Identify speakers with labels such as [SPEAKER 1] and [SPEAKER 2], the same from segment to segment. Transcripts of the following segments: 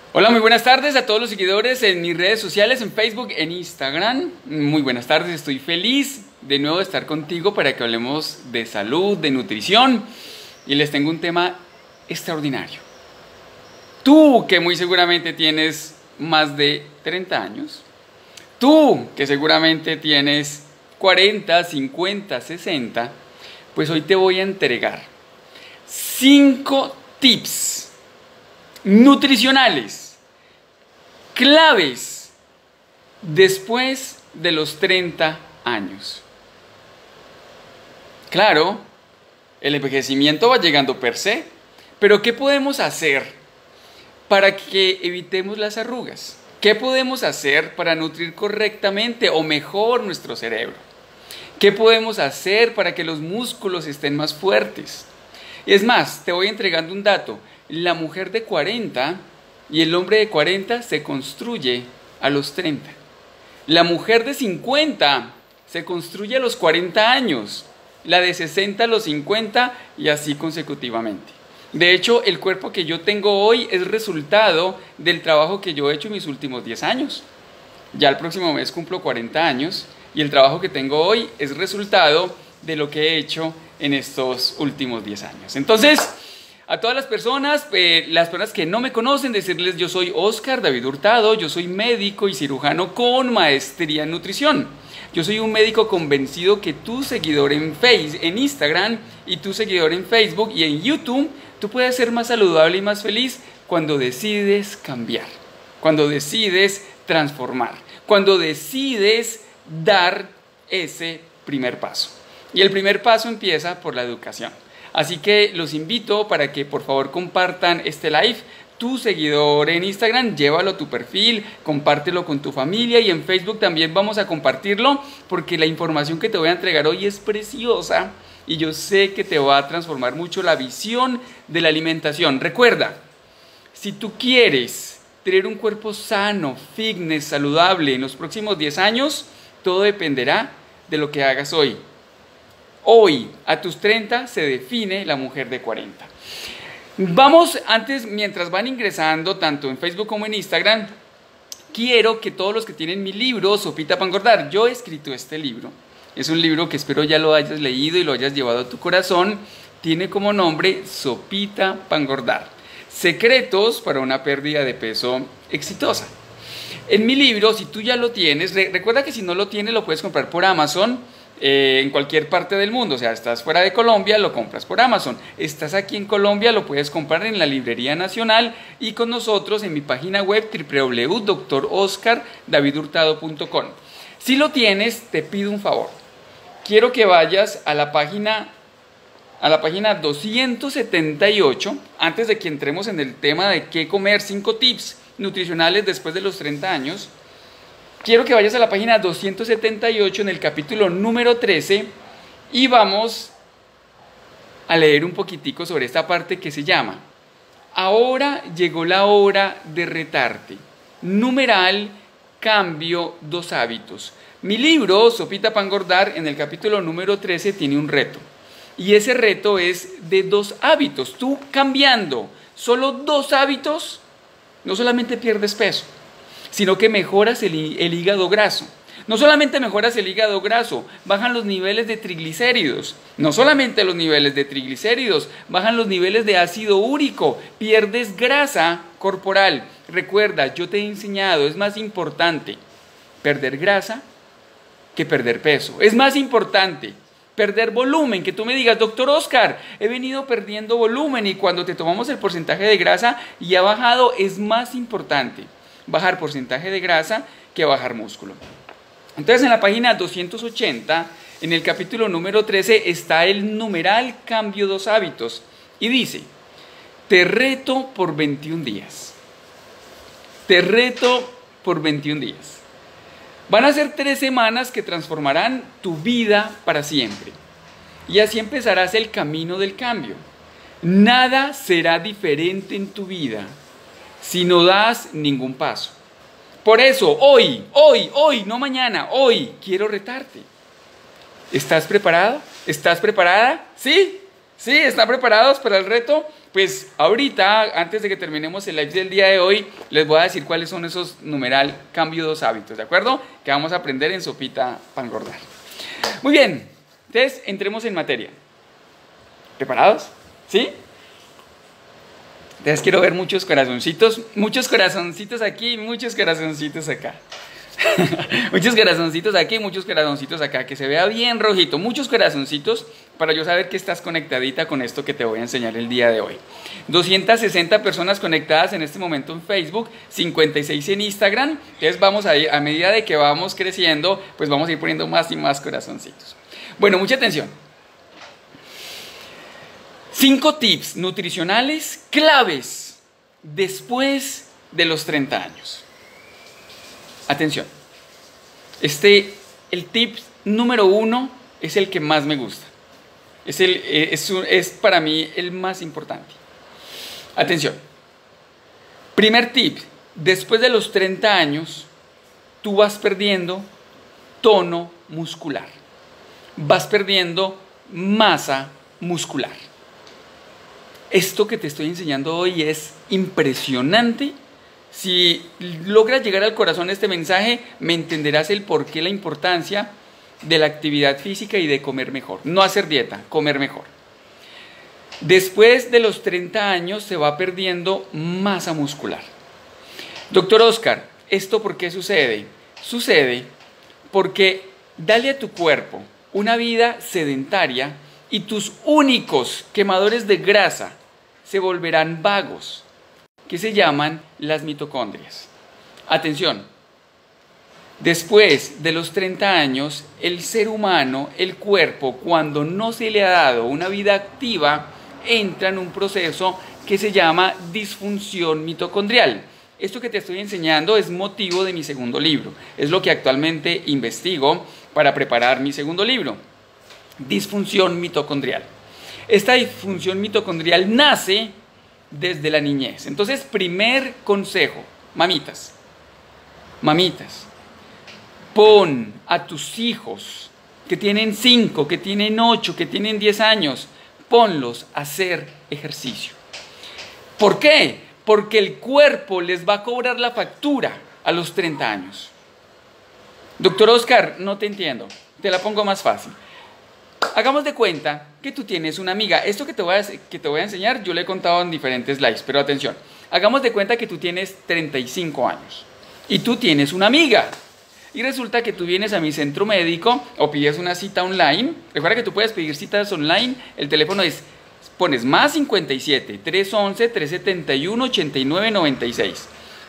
[SPEAKER 1] Hola, muy buenas tardes a todos los seguidores en mis redes sociales, en Facebook, en Instagram. Muy buenas tardes, estoy feliz de nuevo de estar contigo para que hablemos de salud, de nutrición. Y les tengo un tema extraordinario. Tú, que muy seguramente tienes más de 30 años. Tú, que seguramente tienes 40, 50, 60. Pues hoy te voy a entregar 5 tips nutricionales, claves después de los 30 años. Claro, el envejecimiento va llegando per se, pero ¿qué podemos hacer para que evitemos las arrugas? ¿Qué podemos hacer para nutrir correctamente o mejor nuestro cerebro? ¿Qué podemos hacer para que los músculos estén más fuertes? Es más, te voy entregando un dato. La mujer de 40 y el hombre de 40 se construye a los 30. La mujer de 50 se construye a los 40 años. La de 60 a los 50 y así consecutivamente. De hecho, el cuerpo que yo tengo hoy es resultado del trabajo que yo he hecho en mis últimos 10 años. Ya el próximo mes cumplo 40 años y el trabajo que tengo hoy es resultado de lo que he hecho en estos últimos 10 años. Entonces, a todas las personas que no me conocen, decirles: yo soy Oscar David Hurtado, yo soy médico y cirujano con maestría en nutrición. Yo soy un médico convencido que tu seguidor en Instagram y tu seguidor en Facebook y en YouTube, tú puedes ser más saludable y más feliz cuando decides cambiar, cuando decides transformar, cuando decides dar ese primer paso. Y el primer paso empieza por la educación. Así que los invito para que por favor compartan este live. Tu seguidor en Instagram, llévalo a tu perfil, compártelo con tu familia, y en Facebook también vamos a compartirlo porque la información que te voy a entregar hoy es preciosa y yo sé que te va a transformar mucho la visión de la alimentación. Recuerda, si tú quieres tener un cuerpo sano, fitness, saludable en los próximos 10 años, todo dependerá de lo que hagas hoy. Hoy, a tus 30, se define la mujer de 40. Vamos, mientras van ingresando, tanto en Facebook como en Instagram, quiero que todos los que tienen mi libro, Sopita para Engordar, yo he escrito este libro. Es un libro que espero ya lo hayas leído y lo hayas llevado a tu corazón. Tiene como nombre Sopita para Engordar. Secretos para una pérdida de peso exitosa. En mi libro, si tú ya lo tienes, recuerda que si no lo tienes lo puedes comprar por Amazon. En cualquier parte del mundo, o sea, estás fuera de Colombia, lo compras por Amazon. Estás aquí en Colombia, lo puedes comprar en la Librería Nacional y con nosotros en mi página web www.droscardavidhurtado.com. Si lo tienes, te pido un favor. Quiero que vayas a la página 278, antes de que entremos en el tema de qué comer, 5 tips nutricionales después de los 30 años. Quiero que vayas a la página 278 en el capítulo número 13 y vamos a leer un poquitico sobre esta parte que se llama: ahora llegó la hora de retarte. Numeral, cambio 2 hábitos. Mi libro, Sopita para Engordar, en el capítulo número 13 tiene un reto. Y ese reto es de 2 hábitos. Tú cambiando solo 2 hábitos, no solamente pierdes peso, sino que mejoras el hígado graso. No solamente mejoras el hígado graso, bajan los niveles de triglicéridos. No solamente los niveles de triglicéridos, bajan los niveles de ácido úrico, pierdes grasa corporal. Recuerda, yo te he enseñado, es más importante perder grasa que perder peso. Es más importante perder volumen, que tú me digas: doctor Oscar, he venido perdiendo volumen, y cuando te tomamos el porcentaje de grasa y ha bajado, es más importante bajar porcentaje de grasa que bajar músculo. Entonces, en la página 280, en el capítulo número 13, está el numeral cambio 2 hábitos y dice: te reto por 21 días. Te reto por 21 días. Van a ser 3 semanas que transformarán tu vida para siempre. Y así empezarás el camino del cambio. Nada será diferente en tu vida si no das ningún paso. Por eso, hoy, no mañana, hoy quiero retarte. ¿Estás preparado? ¿Estás preparada? ¿Sí? ¿Sí? ¿Están preparados para el reto? Pues ahorita, antes de que terminemos el live del día de hoy, les voy a decir cuáles son esos numeral cambio 2 hábitos, ¿de acuerdo? Que vamos a aprender en Sopita para Engordar. Muy bien, entonces entremos en materia. ¿Preparados? ¿Sí? Entonces quiero ver muchos corazoncitos aquí, muchos corazoncitos acá. Muchos corazoncitos aquí, muchos corazoncitos acá, que se vea bien rojito, muchos corazoncitos para yo saber que estás conectadita con esto que te voy a enseñar el día de hoy. 260 personas conectadas en este momento en Facebook, 56 en Instagram. Entonces vamos a ir, a medida de que vamos creciendo, pues vamos a ir poniendo más y más corazoncitos. Bueno, mucha atención. 5 tips nutricionales claves después de los 30 años. Atención, el tip número 1 es el que más me gusta, es para mí el más importante. Atención, primer tip, después de los 30 años, tú vas perdiendo tono muscular, vas perdiendo masa muscular. Esto que te estoy enseñando hoy es impresionante. Si logras llegar al corazón de este mensaje, me entenderás el porqué, la importancia de la actividad física y de comer mejor. No hacer dieta, comer mejor. Después de los 30 años se va perdiendo masa muscular. Doctor Oscar, ¿esto por qué sucede? Sucede porque dale a tu cuerpo una vida sedentaria y tus únicos quemadores de grasa se volverán vagos, que se llaman las mitocondrias. Atención, después de los 30 años, el ser humano, el cuerpo, cuando no se le ha dado una vida activa, entra en un proceso que se llama disfunción mitocondrial. Esto que te estoy enseñando es motivo de mi segundo libro. Es lo que actualmente investigo para preparar mi segundo libro. Disfunción mitocondrial. Esta disfunción mitocondrial nace desde la niñez. Entonces, primer consejo, mamitas, pon a tus hijos que tienen 5, que tienen 8, que tienen 10 años, ponlos a hacer ejercicio. ¿Por qué? Porque el cuerpo les va a cobrar la factura a los 30 años. Doctor Oscar, no te entiendo, te la pongo más fácil. Hagamos de cuenta que tú tienes una amiga. Esto que te voy a enseñar, yo le he contado en diferentes lives, pero atención. Hagamos de cuenta que tú tienes 35 años y tú tienes una amiga. Y resulta que tú vienes a mi centro médico o pides una cita online. Recuerda que tú puedes pedir citas online. El teléfono es, pones más 57 311 371 8996.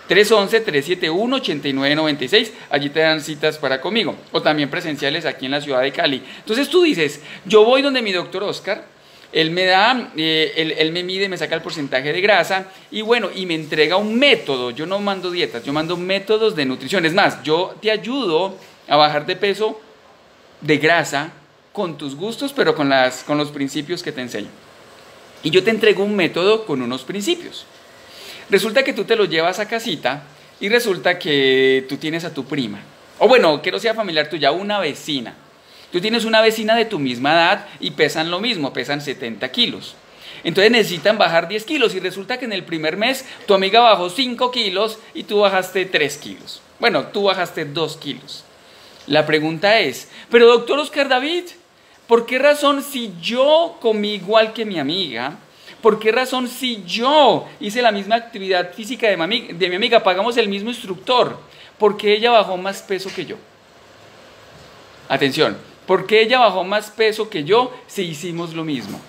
[SPEAKER 1] 311-371-8996, allí te dan citas para conmigo, o también presenciales aquí en la ciudad de Cali. Entonces tú dices, yo voy donde mi doctor Oscar, él me da, él me mide, me saca el porcentaje de grasa, y bueno, y me entrega un método. Yo no mando dietas, yo mando métodos de nutrición. Es más, yo te ayudo a bajar de peso, de grasa, con tus gustos, pero con los principios que te enseño. Y yo te entrego un método con unos principios. Resulta que tú te lo llevas a casita y resulta que tú tienes a tu prima, o bueno, que no sea familiar tuya, una vecina. Tú tienes una vecina de tu misma edad y pesan lo mismo, pesan 70 kilos. Entonces necesitan bajar 10 kilos y resulta que en el primer mes tu amiga bajó 5 kilos y tú bajaste 3 kilos. Bueno, tú bajaste 2 kilos. La pregunta es, pero doctor Oscar David, ¿por qué razón si yo comí igual que mi amiga? ¿Por qué razón si yo hice la misma actividad física de mi amiga, pagamos el mismo instructor? ¿Por qué ella bajó más peso que yo? Atención, ¿por qué ella bajó más peso que yo si hicimos lo mismo?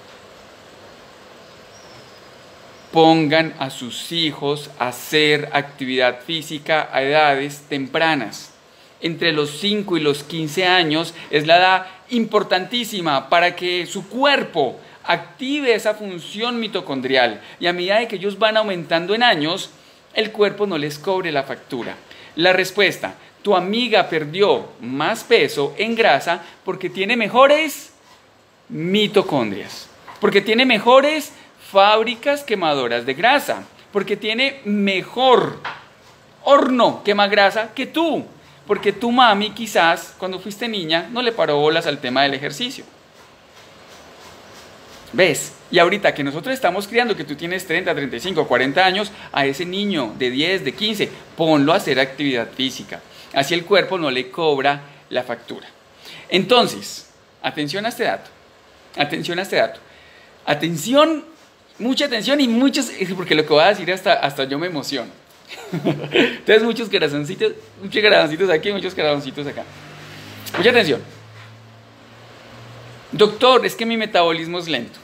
[SPEAKER 1] Pongan a sus hijos a hacer actividad física a edades tempranas. Entre los 5 y los 15 años es la edad importantísima para que su cuerpo active esa función mitocondrial, y a medida de que ellos van aumentando en años, el cuerpo no les cobre la factura. La respuesta, tu amiga perdió más peso en grasa porque tiene mejores mitocondrias, porque tiene mejores fábricas quemadoras de grasa, porque tiene mejor horno quema grasa que tú, porque tu mami quizás cuando fuiste niña no le paró bolas al tema del ejercicio. ¿Ves? Y ahorita que nosotros estamos criando, que tú tienes 30, 35, 40 años, a ese niño de 10, de 15, ponlo a hacer actividad física. Así el cuerpo no le cobra la factura. Entonces, atención a este dato. Atención a este dato. Atención, mucha atención y muchos, porque lo que voy a decir hasta yo me emociono. Entonces, muchos corazoncitos aquí, muchos corazoncitos acá. Mucha atención. Doctor, es que mi metabolismo es lento.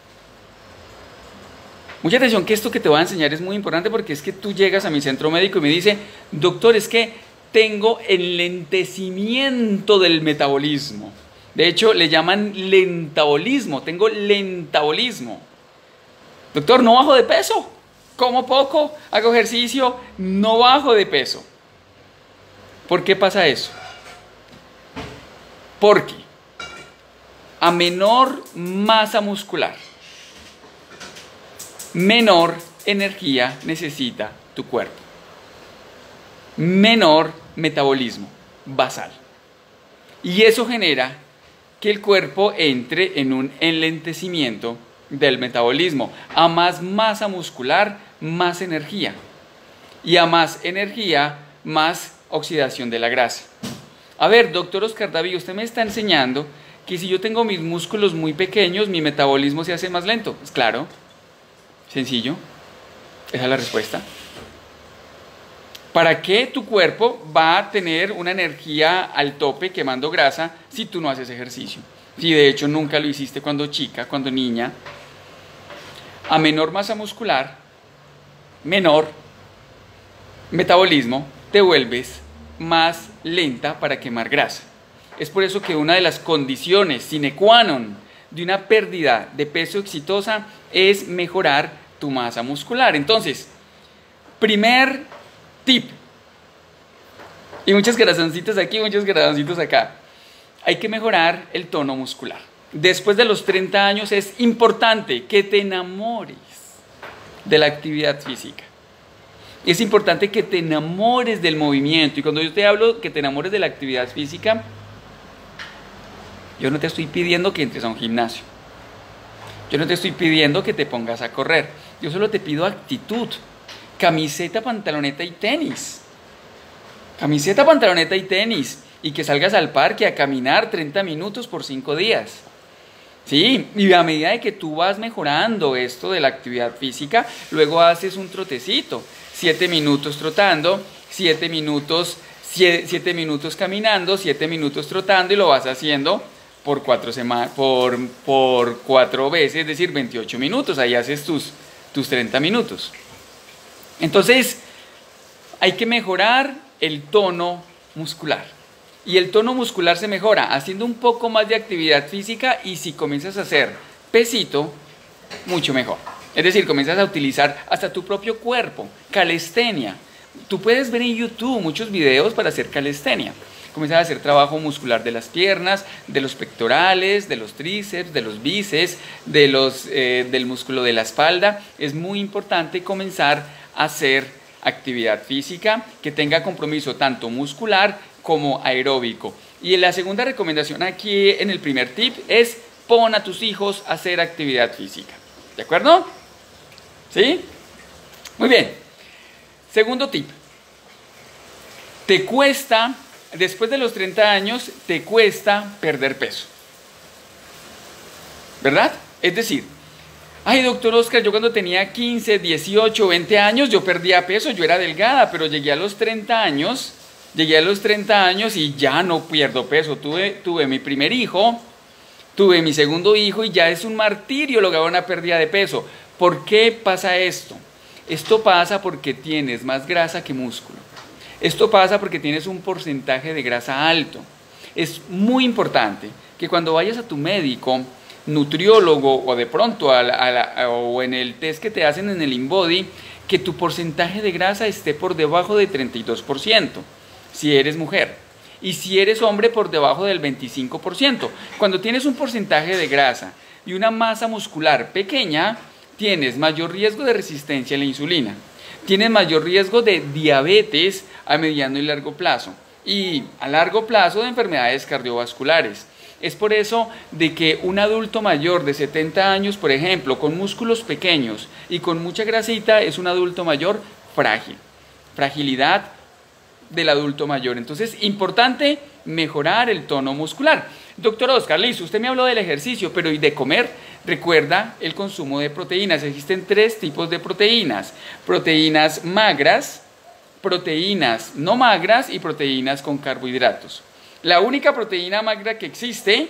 [SPEAKER 1] Mucha atención, que esto que te voy a enseñar es muy importante, porque es que tú llegas a mi centro médico y me dice, doctor, es que tengo enlentecimiento del metabolismo. De hecho, le llaman lentabolismo. Tengo lentabolismo. Doctor, no bajo de peso. Como poco, hago ejercicio, no bajo de peso. ¿Por qué pasa eso? Porque a menor masa muscular, menor energía necesita tu cuerpo. Menor metabolismo basal. Y eso genera que el cuerpo entre en un enlentecimiento del metabolismo. A más masa muscular, más energía. Y a más energía, más oxidación de la grasa. A ver, doctor Oscar David, usted me está enseñando que si yo tengo mis músculos muy pequeños, mi metabolismo se hace más lento. Es claro, sencillo, esa es la respuesta. ¿Para qué tu cuerpo va a tener una energía al tope quemando grasa si tú no haces ejercicio? Si de hecho nunca lo hiciste cuando chica, cuando niña. A menor masa muscular, menor metabolismo, te vuelves más lenta para quemar grasa. Es por eso que una de las condiciones sine qua non de una pérdida de peso exitosa es mejorar tu masa muscular. Entonces, primer tip, y muchos corazoncitos aquí, muchos corazoncitos acá, hay que mejorar el tono muscular. Después de los 30 años es importante que te enamores de la actividad física. Es importante que te enamores del movimiento. Y cuando yo te hablo que te enamores de la actividad física, yo no te estoy pidiendo que entres a un gimnasio. Yo no te estoy pidiendo que te pongas a correr. Yo solo te pido actitud. Camiseta, pantaloneta y tenis. Camiseta, pantaloneta y tenis. Y que salgas al parque a caminar 30 minutos por 5 días. Sí, y a medida de que tú vas mejorando esto de la actividad física, luego haces un trotecito. 7 minutos trotando, 7 minutos caminando, 7 minutos trotando, y lo vas haciendo por 4 veces, es decir, 28 minutos. Ahí haces tus 30 minutos. Entonces, hay que mejorar el tono muscular. Y el tono muscular se mejora haciendo un poco más de actividad física, y si comienzas a hacer pesito, mucho mejor. Es decir, comienzas a utilizar hasta tu propio cuerpo, calistenia. Tú puedes ver en YouTube muchos videos para hacer calistenia. Comienzas a hacer trabajo muscular de las piernas, de los pectorales, de los tríceps, de los bíceps, del músculo de la espalda. Es muy importante comenzar a hacer actividad física que tenga compromiso tanto muscular como aeróbico. Y la segunda recomendación aquí en el primer tip es: pon a tus hijos a hacer actividad física. ¿De acuerdo? ¿Sí? Muy bien. Segundo tip. Después de los 30 años, te cuesta perder peso. ¿Verdad? Es decir, ay, doctor Oscar, yo cuando tenía 15, 18, 20 años, yo perdía peso, yo era delgada, pero llegué a los 30 años y ya no pierdo peso. Tuve mi primer hijo, tuve mi segundo hijo, y ya es un martirio lograr una pérdida de peso. ¿Por qué pasa esto? Esto pasa porque tienes más grasa que músculo. Esto pasa porque tienes un porcentaje de grasa alto. Es muy importante que cuando vayas a tu médico, nutriólogo, o de pronto o en el test que te hacen en el InBody, que tu porcentaje de grasa esté por debajo de 32%, si eres mujer. Y si eres hombre, por debajo del 25%. Cuando tienes un porcentaje de grasa y una masa muscular pequeña, tienes mayor riesgo de resistencia a la insulina. Tienes mayor riesgo de diabetes a mediano y largo plazo. Y a largo plazo de enfermedades cardiovasculares. Es por eso de que un adulto mayor de 70 años, por ejemplo, con músculos pequeños y con mucha grasita, es un adulto mayor frágil. Fragilidad del adulto mayor. Entonces, importante mejorar el tono muscular. Doctor Oscar, listo, usted me habló del ejercicio, pero ¿y de comer? Recuerda el consumo de proteínas. Existen 3 tipos de proteínas. Proteínas magras, proteínas no magras y proteínas con carbohidratos. La única proteína magra que existe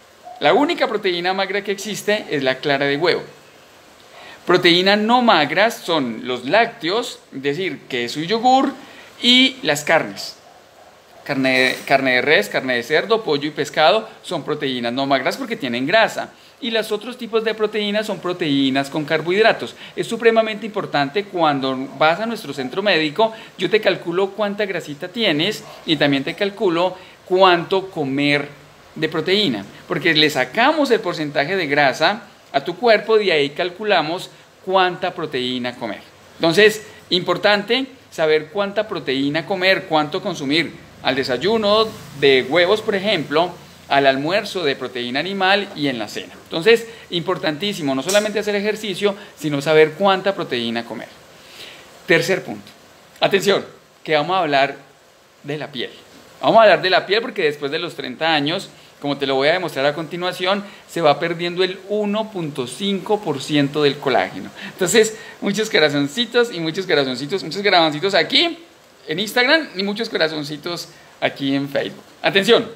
[SPEAKER 1] es la clara de huevo. Proteínas no magras son los lácteos, es decir, queso y yogur, y las carnes. Carne de res, carne de cerdo, pollo y pescado son proteínas no magras porque tienen grasa. Y los otros tipos de proteínas son proteínas con carbohidratos. Es supremamente importante cuando vas a nuestro centro médico, yo te calculo cuánta grasita tienes y también te calculo cuánto comer de proteína, porque le sacamos el porcentaje de grasa a tu cuerpo, de ahí calculamos cuánta proteína comer. Entonces, importante saber cuánta proteína comer, cuánto consumir al desayuno de huevos, por ejemplo, al almuerzo de proteína animal y en la cena. Entonces, importantísimo, no solamente hacer ejercicio, sino saber cuánta proteína comer. Tercer punto. Atención, que vamos a hablar de la piel. Vamos a hablar de la piel porque después de los 30 años, como te lo voy a demostrar a continuación, se va perdiendo el 1.5% del colágeno. Entonces, muchos corazoncitos aquí en Instagram y muchos corazoncitos aquí en Facebook. Atención.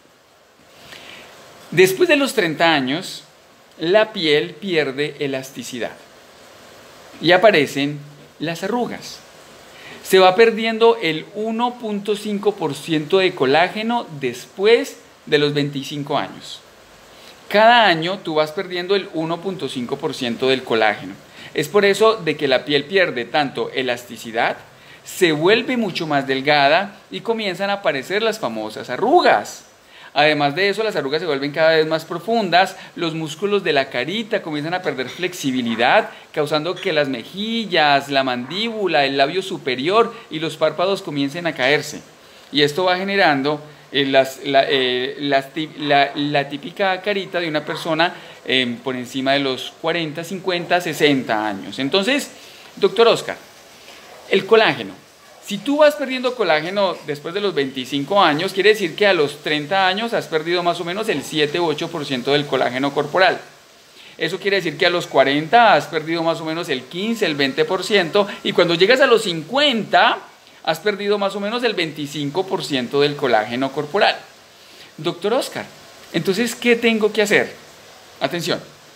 [SPEAKER 1] Después de los 30 años, la piel pierde elasticidad y aparecen las arrugas. Se va perdiendo el 1.5% de colágeno después de los 25 años. Cada año tú vas perdiendo el 1.5% del colágeno. Es por eso de que la piel pierde tanto elasticidad, se vuelve mucho más delgada y comienzan a aparecer las famosas arrugas. Además de eso, las arrugas se vuelven cada vez más profundas, los músculos de la carita comienzan a perder flexibilidad, causando que las mejillas, la mandíbula, el labio superior y los párpados comiencen a caerse. Y esto va generando la típica carita de una persona por encima de los 40, 50, 60 años. Entonces, doctor Oscar, el colágeno. Si tú vas perdiendo colágeno después de los 25 años, quiere decir que a los 30 años has perdido más o menos el 7 u 8% del colágeno corporal. Eso quiere decir que a los 40 has perdido más o menos el 15, el 20%, y cuando llegas a los 50 has perdido más o menos el 25% del colágeno corporal. Doctor Oscar, entonces, ¿qué tengo que hacer? Atención.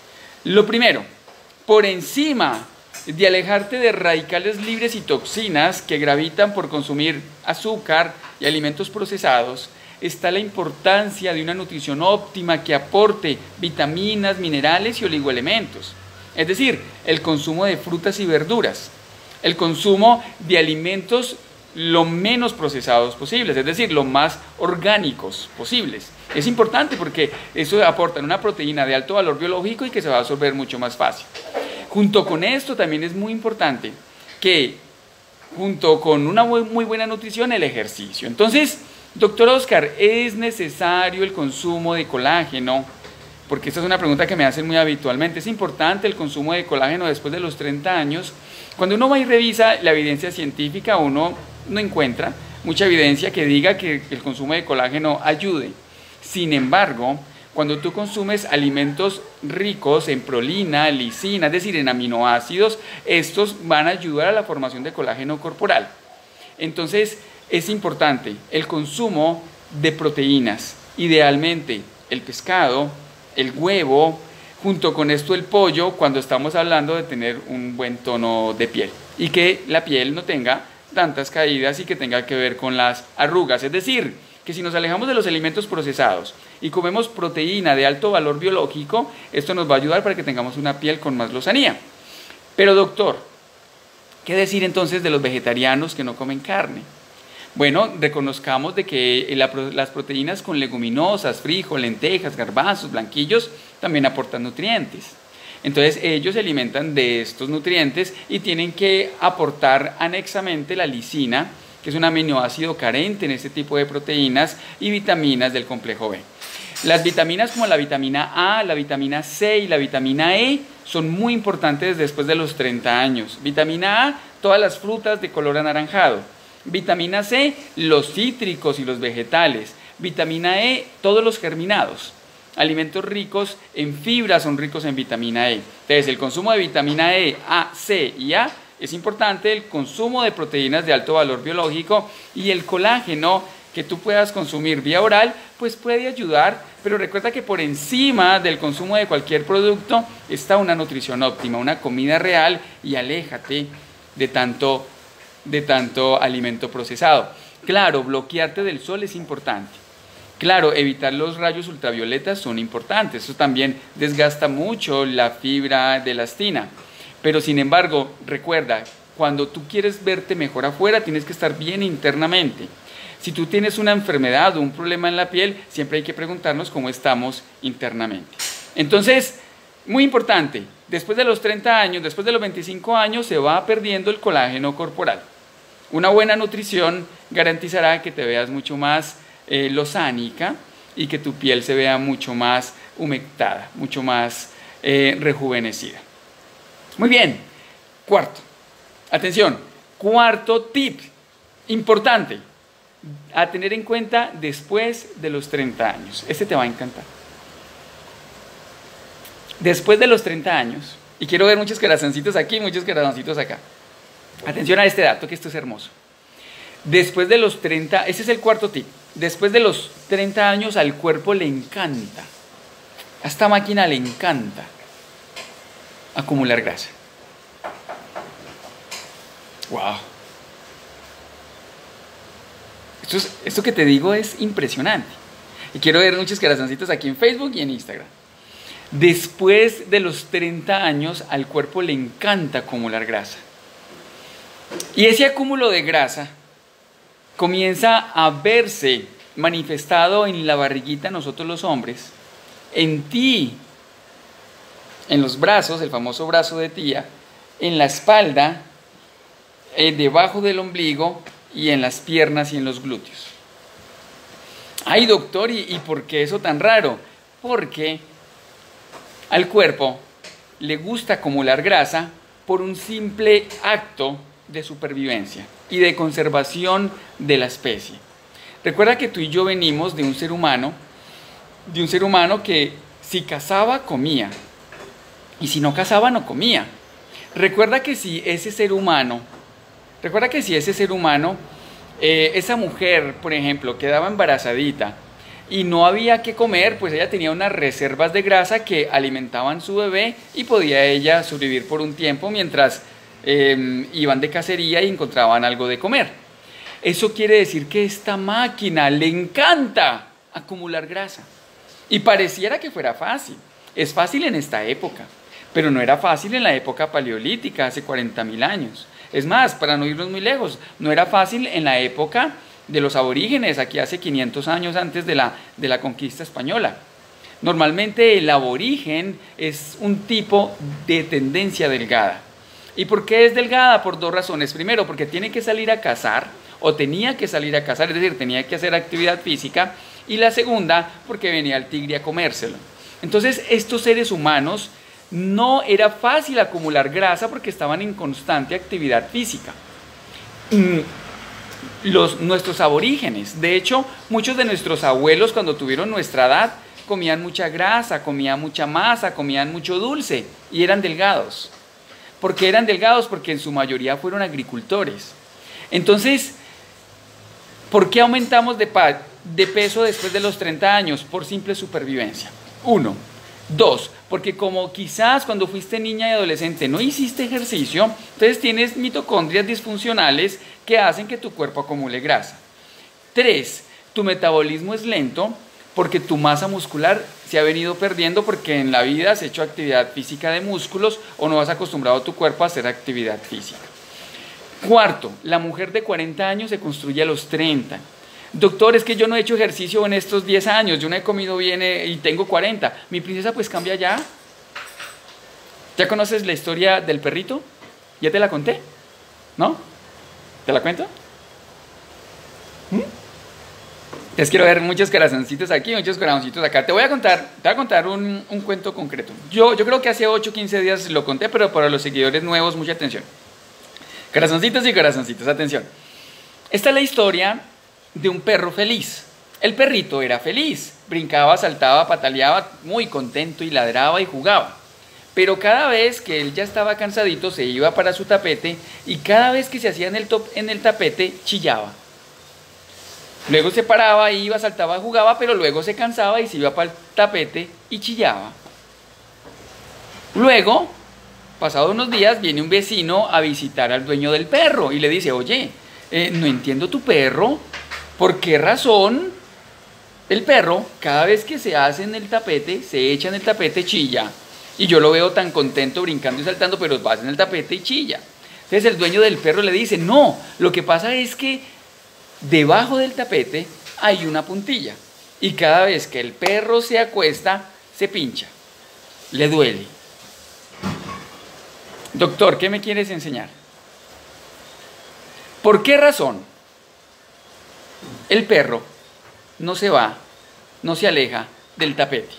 [SPEAKER 1] Lo primero, por encima de alejarte de radicales libres y toxinas que gravitan por consumir azúcar y alimentos procesados, está la importancia de una nutrición óptima que aporte vitaminas, minerales y oligoelementos. Es decir, el consumo de frutas y verduras, el consumo de alimentos lo menos procesados posibles, es decir, lo más orgánicos posibles. Es importante porque eso aporta una proteína de alto valor biológico y que se va a absorber mucho más fácil. Junto con esto también es muy importante que, junto con una muy buena nutrición, el ejercicio. Entonces, doctor Oscar, ¿es necesario el consumo de colágeno? Porque esta es una pregunta que me hacen muy habitualmente. ¿Es importante el consumo de colágeno después de los 30 años? Cuando uno va y revisa la evidencia científica, uno no encuentra mucha evidencia que diga que el consumo de colágeno ayude. Sin embargo, cuando tú consumes alimentos ricos en prolina, lisina, es decir, en aminoácidos, estos van a ayudar a la formación de colágeno corporal. Entonces, es importante el consumo de proteínas, idealmente el pescado, el huevo, junto con esto el pollo, cuando estamos hablando de tener un buen tono de piel y que la piel no tenga tantas caídas y que tenga que ver con las arrugas. Es decir, que si nos alejamos de los alimentos procesados y comemos proteína de alto valor biológico, esto nos va a ayudar para que tengamos una piel con más lozanía. Pero doctor, ¿qué decir entonces de los vegetarianos que no comen carne? Bueno, reconozcamos de que las proteínas con leguminosas, frijol, lentejas, garbanzos, blanquillos, también aportan nutrientes. Entonces ellos se alimentan de estos nutrientes y tienen que aportar anexamente la lisina, que es un aminoácido carente en este tipo de proteínas, y vitaminas del complejo B. Las vitaminas como la vitamina A, la vitamina C y la vitamina E son muy importantes después de los 30 años. Vitamina A, todas las frutas de color anaranjado. Vitamina C, los cítricos y los vegetales. Vitamina E, todos los germinados. Alimentos ricos en fibra son ricos en vitamina E. Entonces, el consumo de vitamina E, A, C y A es importante. El consumo de proteínas de alto valor biológico y el colágeno que tú puedas consumir vía oral, pues puede ayudar, pero recuerda que por encima del consumo de cualquier producto está una nutrición óptima, una comida real, y aléjate de tanto alimento procesado. Claro, bloquearte del sol es importante. Claro, evitar los rayos ultravioletas son importantes. Eso también desgasta mucho la fibra de elastina. Pero sin embargo, recuerda, cuando tú quieres verte mejor afuera, tienes que estar bien internamente. Si tú tienes una enfermedad o un problema en la piel, siempre hay que preguntarnos cómo estamos internamente. Entonces, muy importante, después de los 30 años, después de los 25 años, se va perdiendo el colágeno corporal. Una buena nutrición garantizará que te veas mucho más lozánica y que tu piel se vea mucho más humectada, mucho más rejuvenecida. Muy bien, cuarto, atención, cuarto tip importante a tener en cuenta después de los 30 años. Este te va a encantar. Después de los 30 años, y quiero ver muchos corazoncitos aquí, muchos corazoncitos acá. Atención a este dato, que esto es hermoso. Después de los 30, ese es el cuarto tip. Después de los 30 años al cuerpo le encanta, a esta máquina le encanta acumular grasa. ¡Wow! Esto que te digo es impresionante. Y quiero ver muchos corazoncitos aquí en Facebook y en Instagram. Después de los 30 años al cuerpo le encanta acumular grasa. Y ese acúmulo de grasa comienza a verse manifestado en la barriguita, nosotros los hombres, en ti, en los brazos, el famoso brazo de tía, en la espalda, debajo del ombligo y en las piernas y en los glúteos. Ay, doctor, ¿y por qué eso tan raro? Porque al cuerpo le gusta acumular grasa por un simple acto de supervivencia y de conservación de la especie. Recuerda que tú y yo venimos de un ser humano que si cazaba, comía, y si no cazaba, no comía. Recuerda que si ese ser humano, esa mujer, por ejemplo, quedaba embarazadita y no había que comer, pues ella tenía unas reservas de grasa que alimentaban su bebé y podía ella sobrevivir por un tiempo mientras iban de cacería y encontraban algo de comer. Eso quiere decir que esta máquina le encanta acumular grasa. Y pareciera que fuera fácil. Es fácil en esta época, pero no era fácil en la época paleolítica, hace 40.000 años. Es más, para no irnos muy lejos, no era fácil en la época de los aborígenes, aquí hace 500 años antes de la conquista española. Normalmente el aborigen es un tipo de tendencia delgada. ¿Y por qué es delgada? Por dos razones. Primero, porque tiene que salir a cazar, o tenía que salir a cazar, es decir, tenía que hacer actividad física. Y la segunda, porque venía el tigre a comérselo. Entonces, estos seres humanos no era fácil acumular grasa porque estaban en constante actividad física. Nuestros aborígenes, de hecho, muchos de nuestros abuelos cuando tuvieron nuestra edad, comían mucha grasa, comían mucha masa, comían mucho dulce y eran delgados. ¿Por qué eran delgados? Porque en su mayoría fueron agricultores. Entonces, ¿por qué aumentamos de peso después de los 30 años? Por simple supervivencia. 1. 2. Porque como quizás cuando fuiste niña y adolescente no hiciste ejercicio, entonces tienes mitocondrias disfuncionales que hacen que tu cuerpo acumule grasa. 3. Tu metabolismo es lento porque tu masa muscular se ha venido perdiendo porque en la vida has hecho actividad física de músculos o no has acostumbrado a tu cuerpo a hacer actividad física. 4. La mujer de 40 años se construye a los 30. Doctor, es que yo no he hecho ejercicio en estos 10 años, yo no he comido bien y tengo 40. Mi princesa, pues cambia ya. ¿Ya conoces la historia del perrito? ¿Ya te la conté? ¿No? ¿Te la cuento? Les quiero ver muchos corazoncitos aquí, muchos corazoncitos acá. Te voy a contar un cuento concreto. Yo creo que hace 8 o 15 días lo conté, pero para los seguidores nuevos, mucha atención. Corazoncitos y corazoncitos, atención. Esta es la historia de un perro feliz. El perrito era feliz, brincaba, saltaba, pataleaba, muy contento y ladraba y jugaba. Pero cada vez que él ya estaba cansadito, se iba para su tapete y cada vez que se hacía en el tapete, chillaba. Luego se paraba, iba, saltaba, jugaba, pero luego se cansaba y se iba para el tapete y chillaba. Luego, pasados unos días, viene un vecino a visitar al dueño del perro y le dice, oye, no entiendo tu perro, ¿por qué razón el perro cada vez que se hace en el tapete, se echa en el tapete, chilla? Y yo lo veo tan contento brincando y saltando, pero vas en el tapete y chilla. Entonces el dueño del perro le dice, no, lo que pasa es que debajo del tapete hay una puntilla y cada vez que el perro se acuesta, se pincha, le duele. Doctor, ¿qué me quieres enseñar? ¿Por qué razón el perro no se va, no se aleja del tapete?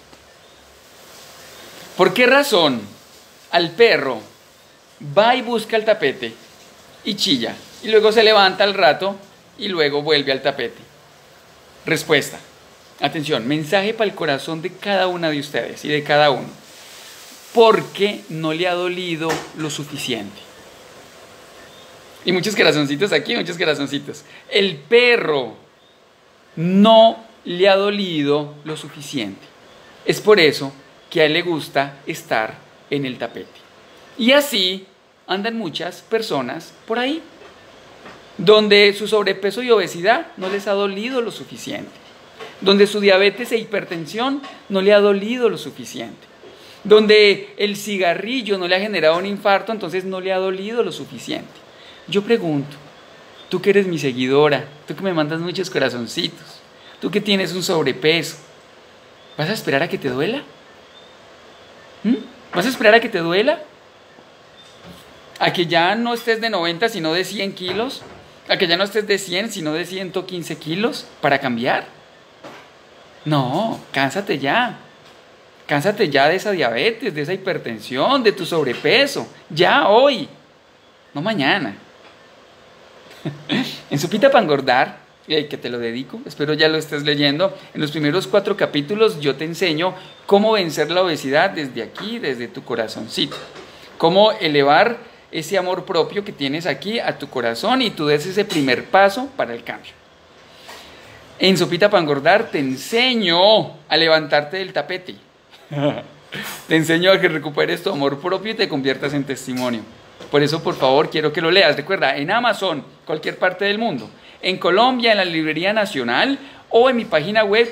[SPEAKER 1] ¿Por qué razón al perro va y busca el tapete y chilla y luego se levanta al rato y luego vuelve al tapete? Respuesta. Atención, mensaje para el corazón de cada una de ustedes y de cada uno. Porque no le ha dolido lo suficiente. Y muchos corazoncitos aquí, muchos corazoncitos. El perro no le ha dolido lo suficiente. Es por eso que a él le gusta estar en el tapete. Y así andan muchas personas por ahí, donde su sobrepeso y obesidad no les ha dolido lo suficiente, donde su diabetes e hipertensión no le ha dolido lo suficiente, donde el cigarrillo no le ha generado un infarto, entonces no le ha dolido lo suficiente. Yo pregunto, tú que eres mi seguidora, tú que me mandas muchos corazoncitos, tú que tienes un sobrepeso, ¿vas a esperar a que te duela? ¿Vas a esperar a que te duela? ¿A que ya no estés de 90 sino de 100 kilos? ¿A que ya no estés de 100 sino de 115 kilos para cambiar? No, cánsate ya. Cánsate ya de esa diabetes, de esa hipertensión, de tu sobrepeso. Ya hoy, no mañana. En Sopita para Engordar, que te lo dedico, espero ya lo estés leyendo, en los primeros 4 capítulos yo te enseño cómo vencer la obesidad desde aquí, desde tu corazoncito. Cómo elevar ese amor propio que tienes aquí a tu corazón y tú des ese primer paso para el cambio. En Sopita para Engordar te enseño a levantarte del tapete. Te enseño a que recuperes tu amor propio y te conviertas en testimonio. Por eso, por favor, quiero que lo leas. Recuerda, en Amazon, cualquier parte del mundo. En Colombia, en la Librería Nacional o en mi página web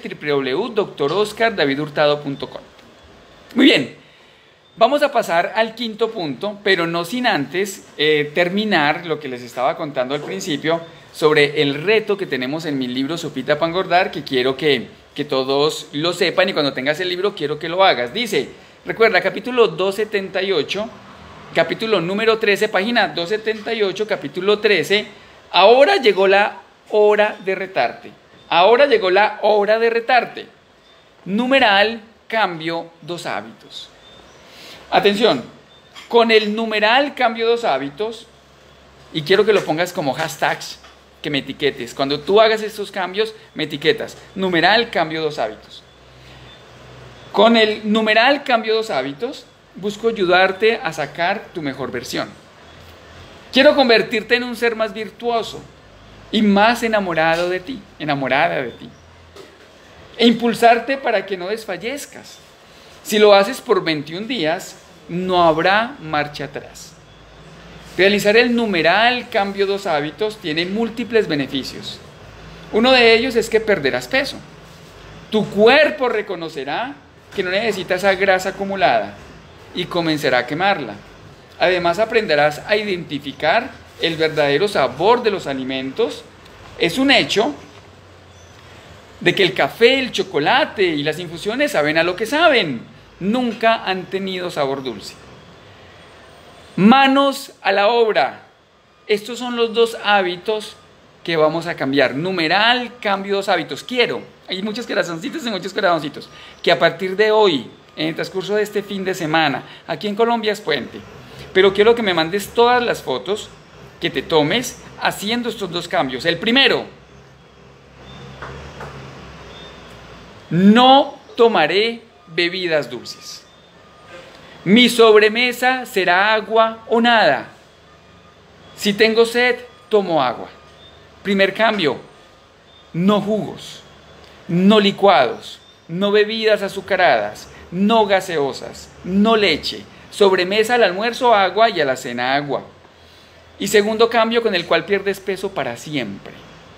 [SPEAKER 1] www.droscardavidhurtado.com. Muy bien, vamos a pasar al 5.º punto, pero no sin antes terminar lo que les estaba contando al principio sobre el reto que tenemos en mi libro Sopita para Engordar, que quiero que todos lo sepan y cuando tengas el libro quiero que lo hagas. Dice, recuerda, capítulo 278, capítulo número 13, página 278, capítulo 13, ahora llegó la hora de retarte. Ahora llegó la hora de retarte. Numeral, cambio 2 hábitos. Atención, con el numeral cambio 2 hábitos, y quiero que lo pongas como hashtags, que me etiquetes. Cuando tú hagas estos cambios, me etiquetas. Numeral cambio 2 hábitos. Con el numeral cambio 2 hábitos, busco ayudarte a sacar tu mejor versión. Quiero convertirte en un ser más virtuoso y más enamorado de ti, enamorada de ti. E impulsarte para que no desfallezcas. Si lo haces por 21 días, no habrá marcha atrás. Realizar el numeral cambio 2 hábitos tiene múltiples beneficios. Uno de ellos es que perderás peso. Tu cuerpo reconocerá que no necesita esa grasa acumulada y comenzará a quemarla. Además, aprenderás a identificar el verdadero sabor de los alimentos. Es un hecho de que el café, el chocolate y las infusiones saben a lo que saben. Nunca han tenido sabor dulce. Manos a la obra. Estos son los 2 hábitos que vamos a cambiar. Numeral, cambio 2 hábitos. Quiero, hay muchos corazoncitos y muchos corazoncitos, que a partir de hoy, en el transcurso de este fin de semana, aquí en Colombia es puente, pero quiero que me mandes todas las fotos que te tomes haciendo estos 2 cambios. El primero, no tomaré bebidas dulces. Mi sobremesa será agua o nada. Si tengo sed, tomo agua. Primer cambio, no jugos, no licuados, no bebidas azucaradas, no gaseosas, no leche. Sobremesa al almuerzo, agua, y a la cena, agua. Y segundo cambio, con el cual pierdes peso para siempre.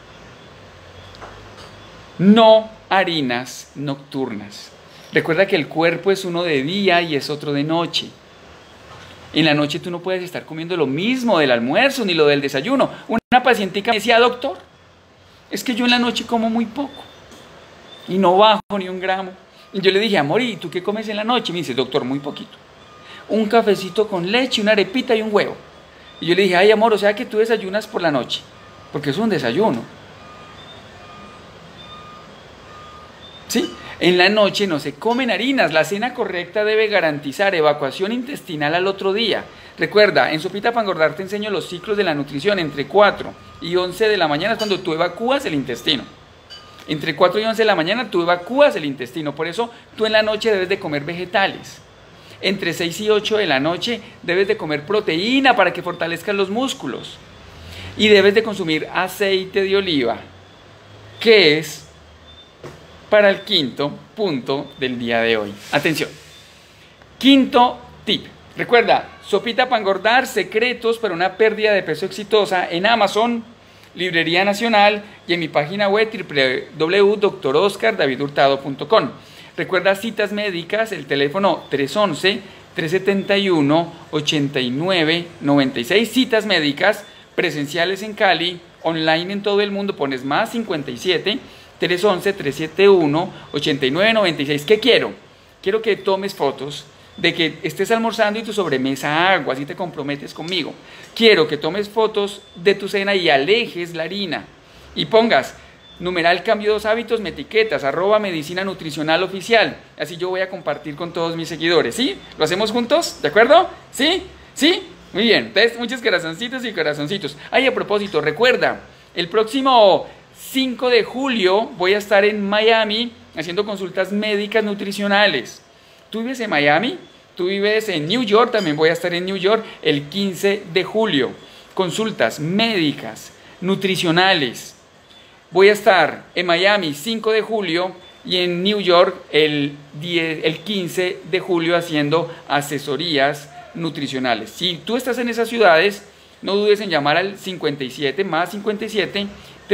[SPEAKER 1] No harinas nocturnas. Recuerda que el cuerpo es uno de día y es otro de noche. En la noche tú no puedes estar comiendo lo mismo del almuerzo ni lo del desayuno. Una pacientica me decía, doctor, es que yo en la noche como muy poco y no bajo ni 1 gramo. Y yo le dije, amor, ¿y tú qué comes en la noche? Y me dice, doctor, muy poquito. Un cafecito con leche, una arepita y un huevo. Y yo le dije, ay, amor, o sea que tú desayunas por la noche, porque es un desayuno. ¿Sí? En la noche no se comen harinas. La cena correcta debe garantizar evacuación intestinal al otro día. Recuerda, en Sopita para Engordar te enseño los ciclos de la nutrición. Entre 4 y 11 de la mañana es cuando tú evacúas el intestino. Entre 4 y 11 de la mañana tú evacúas el intestino. Por eso tú en la noche debes de comer vegetales. Entre 6 y 8 de la noche debes de comer proteína para que fortalezcan los músculos. Y debes de consumir aceite de oliva, que es para el quinto punto del día de hoy. Atención. Quinto tip. Recuerda, Sopita para Engordar, secretos para una pérdida de peso exitosa en Amazon, Librería Nacional y en mi página web www.droscardavidhurtado.com. Recuerda citas médicas, el teléfono 311-371-8996. Citas médicas presenciales en Cali, online en todo el mundo, pones más 57 311-371-8996. ¿Qué quiero? Quiero que tomes fotos de que estés almorzando y tu sobremesa agua, así te comprometes conmigo. Quiero que tomes fotos de tu cena y alejes la harina. Y pongas, numeral cambio 2 hábitos, me etiquetas, @medicina nutricional oficial. Así yo voy a compartir con todos mis seguidores, ¿sí? ¿Lo hacemos juntos? ¿De acuerdo? ¿Sí? ¿Sí? Muy bien. Entonces, muchos corazoncitos y corazoncitos. Ay, a propósito, recuerda, el próximo 5 de julio voy a estar en Miami haciendo consultas médicas nutricionales. ¿Tú vives en Miami? ¿Tú vives en New York? También voy a estar en New York el 15 de julio. Consultas médicas, nutricionales. Voy a estar en Miami 5 de julio y en New York el 15 de julio haciendo asesorías nutricionales. Si tú estás en esas ciudades, no dudes en llamar al 57 más 57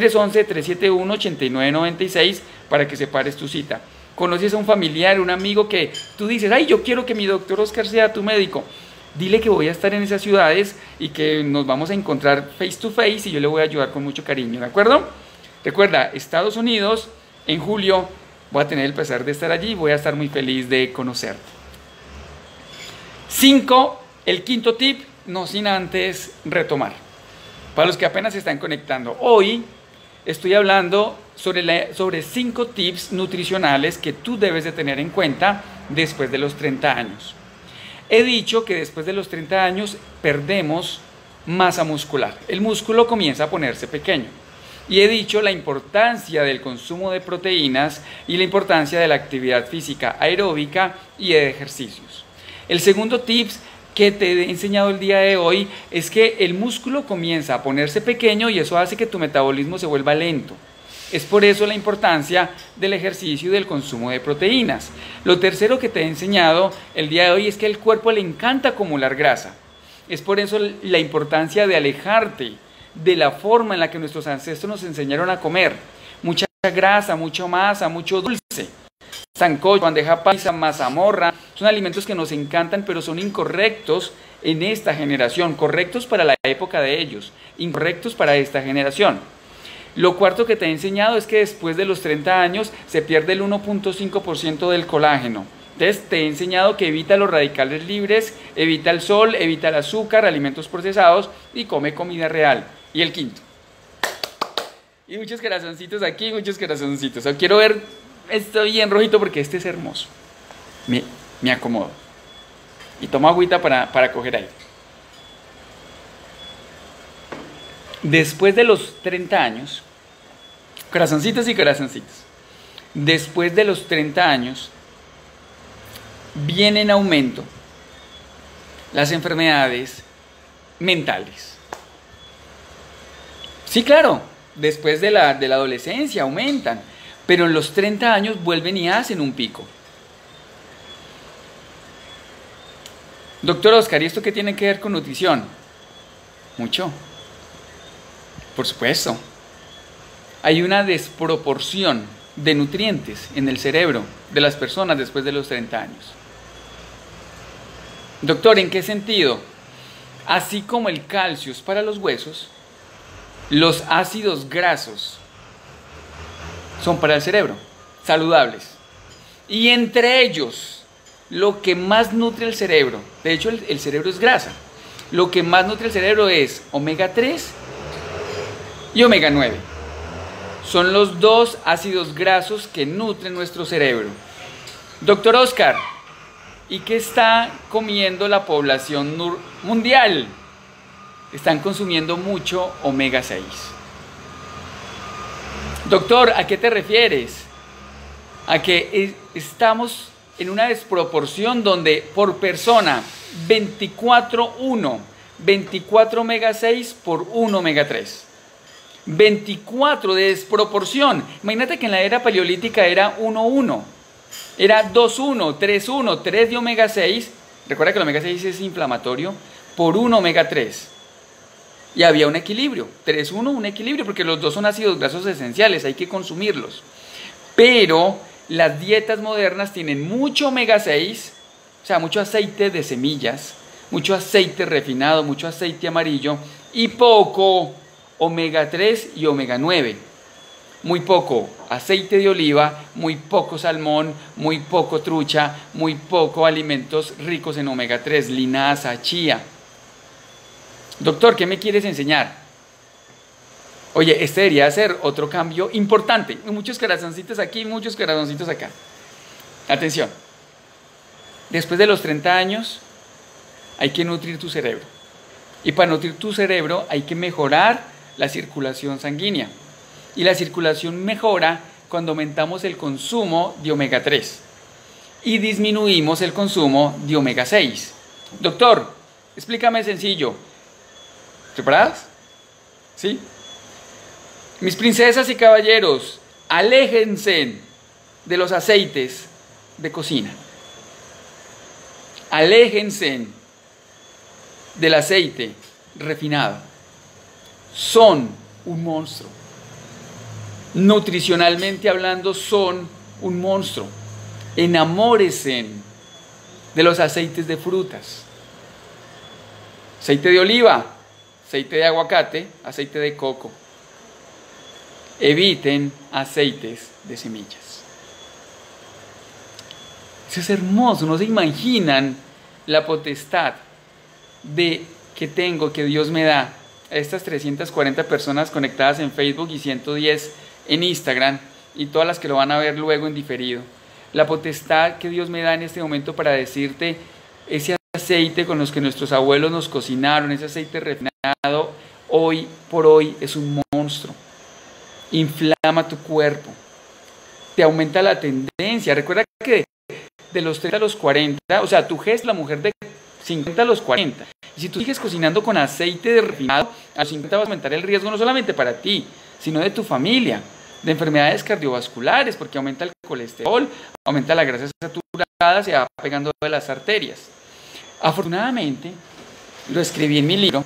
[SPEAKER 1] 311-371-8996 para que separes tu cita. Conoces a un familiar, un amigo que tú dices, ay, yo quiero que mi doctor Oscar sea tu médico. Dile que voy a estar en esas ciudades y que nos vamos a encontrar face to face y yo le voy a ayudar con mucho cariño, ¿de acuerdo? Recuerda, Estados Unidos, en julio voy a tener el placer de estar allí y voy a estar muy feliz de conocerte. 5, el quinto tip, no sin antes retomar. Para los que apenas se están conectando, hoy estoy hablando sobre 5 tips nutricionales que tú debes de tener en cuenta después de los 30 años. He dicho que después de los 30 años perdemos masa muscular. El músculo comienza a ponerse pequeño. Y he dicho la importancia del consumo de proteínas y la importancia de la actividad física aeróbica y de ejercicios. El segundo tip que te he enseñado el día de hoy es que el músculo comienza a ponerse pequeño y eso hace que tu metabolismo se vuelva lento. Es por eso la importancia del ejercicio y del consumo de proteínas. Lo tercero que te he enseñado el día de hoy es que al cuerpo le encanta acumular grasa. Es por eso la importancia de alejarte de la forma en la que nuestros ancestros nos enseñaron a comer. Mucha grasa, mucha masa, mucho dulce. Sancocho, bandeja paisa, mazamorra, son alimentos que nos encantan, pero son incorrectos en esta generación, correctos para la época de ellos, incorrectos para esta generación. Lo cuarto que te he enseñado es que después de los 30 años se pierde el 1.5% del colágeno. Entonces te he enseñado que evita los radicales libres, evita el sol, evita el azúcar, alimentos procesados y come comida real. Y el quinto, Y muchos corazoncitos aquí, muchos corazoncitos. Quiero ver esto bien rojito porque este es hermoso. Me acomodo. Y tomo agüita para coger aire. Después de los 30 años, corazoncitos y corazoncitos, después de los 30 años, vienen en aumento las enfermedades mentales. Sí, claro, después de la adolescencia aumentan, pero en los 30 años vuelven y hacen un pico. Doctor Oscar, ¿y esto qué tiene que ver con nutrición? Mucho. Por supuesto. Hay una desproporción de nutrientes en el cerebro de las personas después de los 30 años. Doctor, ¿en qué sentido? Así como el calcio es para los huesos, los ácidos grasos son para el cerebro, saludables. Y entre ellos, lo que más nutre el cerebro, de hecho el cerebro es grasa, lo que más nutre el cerebro es omega 3 y omega 9. Son los dos ácidos grasos que nutren nuestro cerebro. Doctor Oscar, ¿y qué está comiendo la población mundial? Están consumiendo mucho omega 6. Doctor, ¿a qué te refieres? A que estamos en una desproporción donde por persona 24 omega 6 por 1 omega 3. 24 de desproporción. Imagínate que en la era paleolítica era 1-1. Era 2-1, 3-1, 3 de omega 6. Recuerda que el omega 6 es inflamatorio por 1 omega 3. Y había un equilibrio. 3-1, un equilibrio, porque los dos son ácidos grasos esenciales, hay que consumirlos. Pero las dietas modernas tienen mucho omega 6, o sea, mucho aceite de semillas, mucho aceite refinado, mucho aceite amarillo y poco omega 3 y omega 9. Muy poco aceite de oliva, muy poco salmón, muy poco trucha, muy poco alimentos ricos en omega 3, linaza, chía. Doctor, ¿qué me quieres enseñar? Oye, este debería ser otro cambio importante. Muchos corazoncitos aquí, muchos corazoncitos acá. Atención. Después de los 30 años, hay que nutrir tu cerebro. Y para nutrir tu cerebro hay que mejorar la circulación sanguínea. Y la circulación mejora cuando aumentamos el consumo de omega 3 y disminuimos el consumo de omega 6. Doctor, explícame sencillo. ¿Preparadas? ¿Sí? Mis princesas y caballeros, aléjense de los aceites de cocina. Aléjense del aceite refinado. Son un monstruo. Nutricionalmente hablando, son un monstruo. Enamórense de los aceites de frutas. Aceite de oliva, aceite de aguacate, aceite de coco. Eviten aceites de semillas. Eso es hermoso, no se imaginan la potestad que Dios me da a estas 340 personas conectadas en Facebook y 110 en Instagram y todas las que lo van a ver luego en diferido. La potestad que Dios me da en este momento para decirte ese aceite con los que nuestros abuelos nos cocinaron, ese aceite refinado, hoy por hoy es un monstruo. Inflama tu cuerpo, te aumenta la tendencia. Recuerda que de los 30 a los 40, o sea, tu gesta, la mujer de 50 a los 40. Y si tú sigues cocinando con aceite de refinado, a los 50 vas a aumentar el riesgo no solamente para ti, sino de tu familia, de enfermedades cardiovasculares, porque aumenta el colesterol, aumenta la grasa saturada, se va pegando de las arterias. Afortunadamente, lo escribí en mi libro,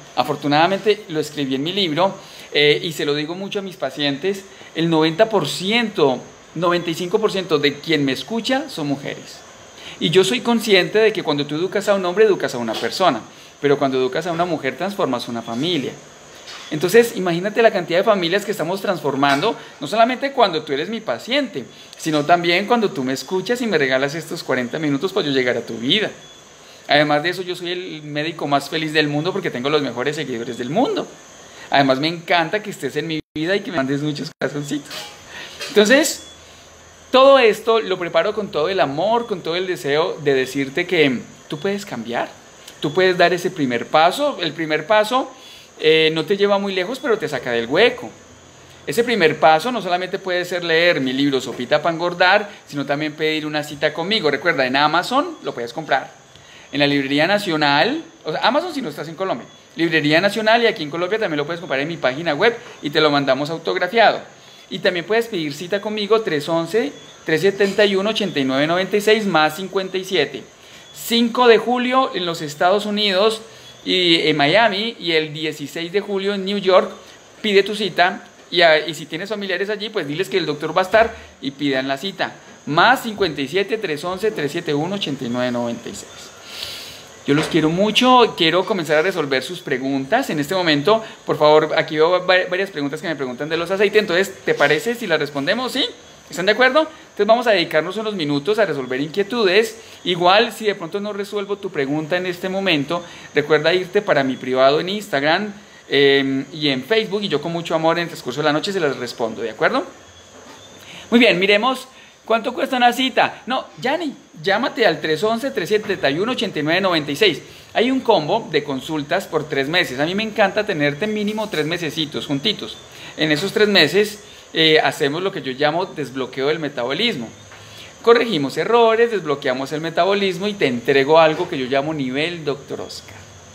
[SPEAKER 1] y se lo digo mucho a mis pacientes, el 90%, 95% de quien me escucha son mujeres. Y yo soy consciente de que cuando tú educas a un hombre, educas a una persona, pero cuando educas a una mujer, transformas una familia. Entonces, imagínate la cantidad de familias que estamos transformando, no solamente cuando tú eres mi paciente, sino también cuando tú me escuchas y me regalas estos 40 minutos para yo llegar a tu vida. Además de eso, yo soy el médico más feliz del mundo porque tengo los mejores seguidores del mundo. Además, me encanta que estés en mi vida y que me mandes muchos corazoncitos. Entonces, todo esto lo preparo con todo el amor, con todo el deseo de decirte que tú puedes cambiar, tú puedes dar ese primer paso. El primer paso no te lleva muy lejos, pero te saca del hueco. Ese primer paso no solamente puede ser leer mi libro Sopita para Engordar, sino también pedir una cita conmigo. Recuerda, en Amazon lo puedes comprar, en la Librería Nacional, o sea, Amazon si no estás en Colombia, Librería Nacional, y aquí en Colombia también lo puedes comprar en mi página web y te lo mandamos autografiado. Y también puedes pedir cita conmigo 311-371-8996 más 57. 5 de julio en los Estados Unidos y en Miami, y el 16 de julio en New York. Pide tu cita y si tienes familiares allí, pues diles que el doctor va a estar y pidan la cita. Más 57-311-371-8996. Yo los quiero mucho, quiero comenzar a resolver sus preguntas. En este momento, por favor, aquí veo varias preguntas que me preguntan de los aceites. Entonces, ¿te parece si las respondemos? ¿Sí? ¿Están de acuerdo? Entonces vamos a dedicarnos unos minutos a resolver inquietudes. Igual, si de pronto no resuelvo tu pregunta en este momento, recuerda irte para mi privado en Instagram y en Facebook, y yo con mucho amor en el transcurso de la noche se las respondo, ¿de acuerdo? Muy bien, miremos. ¿Cuánto cuesta una cita? No, Yanni, llámate al 311-371-8996. Hay un combo de consultas por 3 meses. A mí me encanta tenerte mínimo 3 mesecitos juntitos. En esos 3 meses hacemos lo que yo llamo desbloqueo del metabolismo. Corregimos errores, desbloqueamos el metabolismo y te entrego algo que yo llamo nivel Dr. Oscar.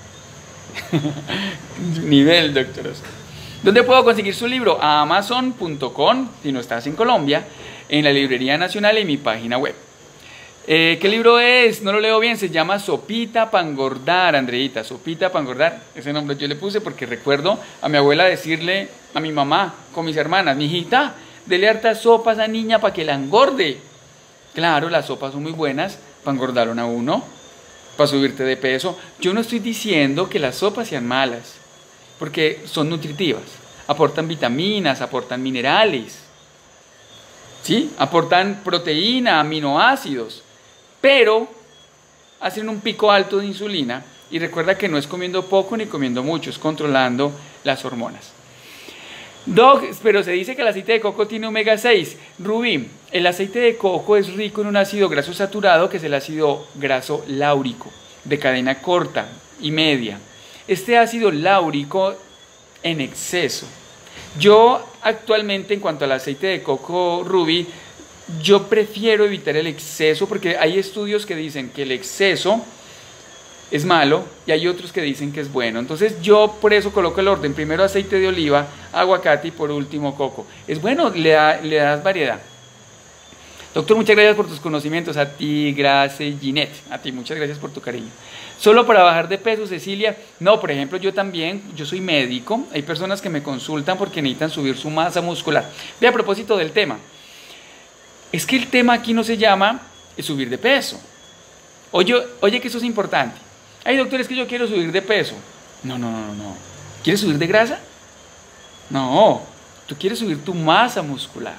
[SPEAKER 1] Nivel Dr. Oscar. ¿Dónde puedo conseguir su libro? A Amazon.com, si no estás en Colombia, en la Librería Nacional y en mi página web. ¿Qué libro es? No lo leo bien, se llama Sopita para Engordar, Andreita, Sopita para Engordar. Ese nombre yo le puse porque recuerdo a mi abuela decirle a mi mamá con mis hermanas: mijita, dele harta sopa a esa niña para que la engorde. Claro, las sopas son muy buenas para engordarlo a uno, para subirte de peso. Yo no estoy diciendo que las sopas sean malas, porque son nutritivas, aportan vitaminas, aportan minerales, ¿sí? Aportan proteína, aminoácidos, pero hacen un pico alto de insulina. Y recuerda que no es comiendo poco ni comiendo mucho, es controlando las hormonas. Doc, pero se dice que el aceite de coco tiene omega 6. Rubí, el aceite de coco es rico en un ácido graso saturado, que es el ácido graso láurico, de cadena corta y media. Este ácido láurico en exceso. Yo actualmente, en cuanto al aceite de coco, Rubí, yo prefiero evitar el exceso, porque hay estudios que dicen que el exceso es malo y hay otros que dicen que es bueno. Entonces yo por eso coloco el orden: primero aceite de oliva, aguacate y por último coco. Es bueno, le das variedad. Doctor, muchas gracias por tus conocimientos. A ti, gracias, Ginette. A ti, muchas gracias por tu cariño. ¿Solo para bajar de peso, Cecilia? No, por ejemplo, yo soy médico. Hay personas que me consultan porque necesitan subir su masa muscular. Ve, a propósito del tema, es que el tema aquí no se llama subir de peso. Oye, que eso es importante. Ay, doctor, es que yo quiero subir de peso. No. ¿Quieres subir de grasa? No, tú quieres subir tu masa muscular.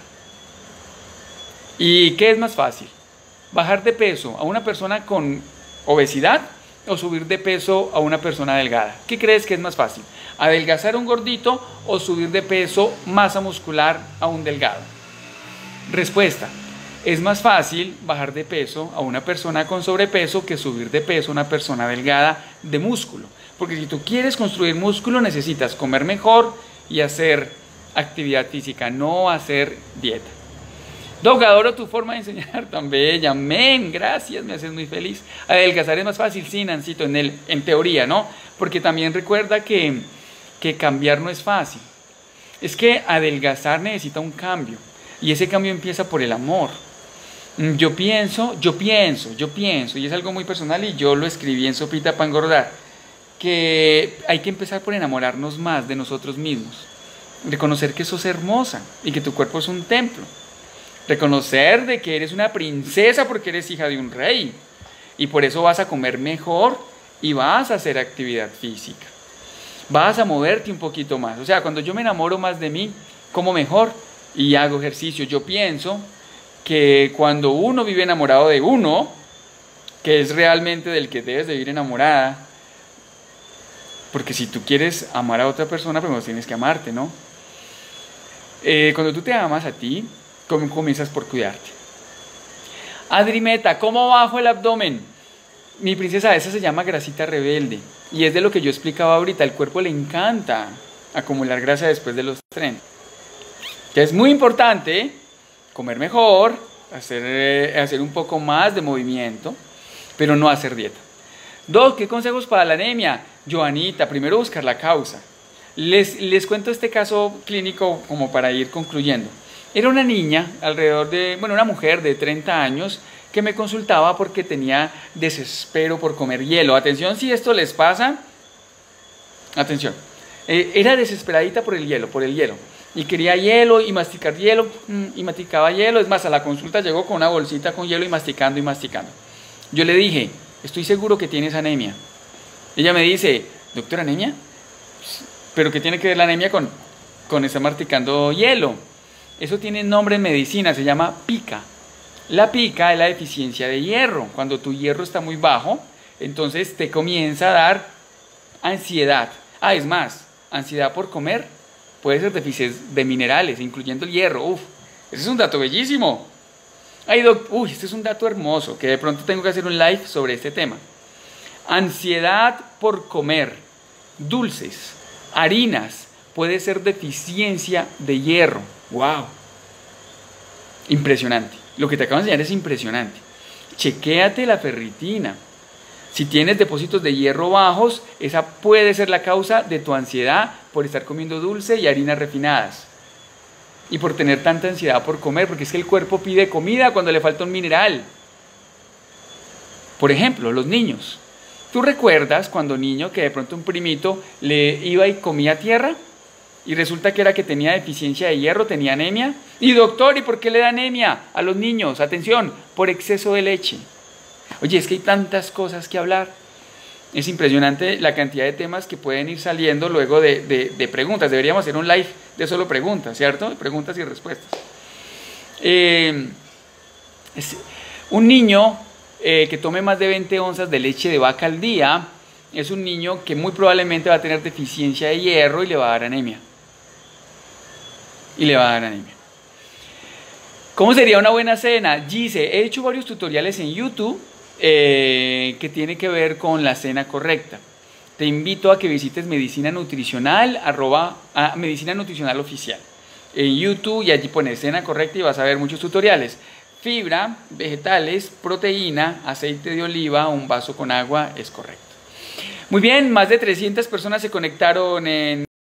[SPEAKER 1] ¿Y qué es más fácil? ¿Bajar de peso a una persona con obesidad o subir de peso a una persona delgada? ¿Qué crees que es más fácil? ¿Adelgazar a un gordito o subir de peso, masa muscular, a un delgado? Respuesta: es más fácil bajar de peso a una persona con sobrepeso que subir de peso a una persona delgada de músculo. Porque si tú quieres construir músculo, necesitas comer mejor y hacer actividad física, no hacer dieta. Doc, adoro tu forma de enseñar, tan bella. Amén, gracias, me haces muy feliz. Adelgazar es más fácil, sí, Nancito, en teoría, ¿no? Porque también recuerda que cambiar no es fácil. Es que adelgazar necesita un cambio, y ese cambio empieza por el amor. Yo pienso, y es algo muy personal, y yo lo escribí en Sopita para Engordar, que hay que empezar por enamorarnos más de nosotros mismos, reconocer que sos hermosa y que tu cuerpo es un templo, reconocer de que eres una princesa porque eres hija de un rey, y por eso vas a comer mejor y vas a hacer actividad física, vas a moverte un poquito más. O sea, cuando yo me enamoro más de mí, como mejor y hago ejercicio. Yo pienso que cuando uno vive enamorado de uno, que es realmente del que debes de vivir enamorada, porque si tú quieres amar a otra persona, primero tienes que amarte, ¿no? Cuando tú te amas a ti, comienzas por cuidarte. Adrimeta, ¿cómo bajo el abdomen? Mi princesa, esa se llama grasita rebelde. Y es de lo que yo explicaba ahorita. El cuerpo le encanta acumular grasa después de los entrenos. Que es muy importante comer mejor, hacer un poco más de movimiento, pero no hacer dieta. Doc, ¿qué consejos para la anemia? Joanita, primero buscar la causa. Les cuento este caso clínico como para ir concluyendo. Era una niña, una mujer de 30 años, que me consultaba porque tenía desespero por comer hielo. Atención, si esto les pasa, atención. Era desesperadita por el hielo. Y quería hielo y masticar hielo, y masticaba hielo. Es más, a la consulta llegó con una bolsita con hielo y masticando. Yo le dije, estoy seguro que tienes anemia. Ella me dice, doctor, ¿anemia? ¿Pero qué tiene que ver la anemia con estar masticando hielo? Eso tiene nombre en medicina, se llama pica. La pica es la deficiencia de hierro. Cuando tu hierro está muy bajo, entonces te comienza a dar ansiedad. Es más, ansiedad por comer puede ser deficiencia de minerales, incluyendo el hierro. Ese es un dato bellísimo. Este es un dato hermoso, que de pronto tengo que hacer un live sobre este tema. Ansiedad por comer dulces, harinas, puede ser deficiencia de hierro. ¡Wow! Impresionante. Lo que te acabo de enseñar es impresionante. Chequéate la ferritina. Si tienes depósitos de hierro bajos, esa puede ser la causa de tu ansiedad por estar comiendo dulce y harinas refinadas. Y por tener tanta ansiedad por comer, porque es que el cuerpo pide comida cuando le falta un mineral. Por ejemplo, los niños. ¿Tú recuerdas cuando niño que de pronto un primito le iba y comía tierra? Y resulta que era que tenía deficiencia de hierro, tenía anemia. Y doctor, ¿y por qué le da anemia a los niños? Atención, por exceso de leche. Oye, es que hay tantas cosas que hablar. Es impresionante la cantidad de temas que pueden ir saliendo luego de preguntas. Deberíamos hacer un live de solo preguntas, ¿cierto? Preguntas y respuestas. Un niño que tome más de 20 onzas de leche de vaca al día es un niño que muy probablemente va a tener deficiencia de hierro y le va a dar anemia. ¿Cómo sería una buena cena? Gise, he hecho varios tutoriales en YouTube que tiene que ver con la cena correcta. Te invito a que visites Medicina Nutricional, Medicina Nutricional Oficial en YouTube, y allí pones cena correcta y vas a ver muchos tutoriales. Fibra, vegetales, proteína, aceite de oliva, un vaso con agua es correcto. Muy bien, más de 300 personas se conectaron en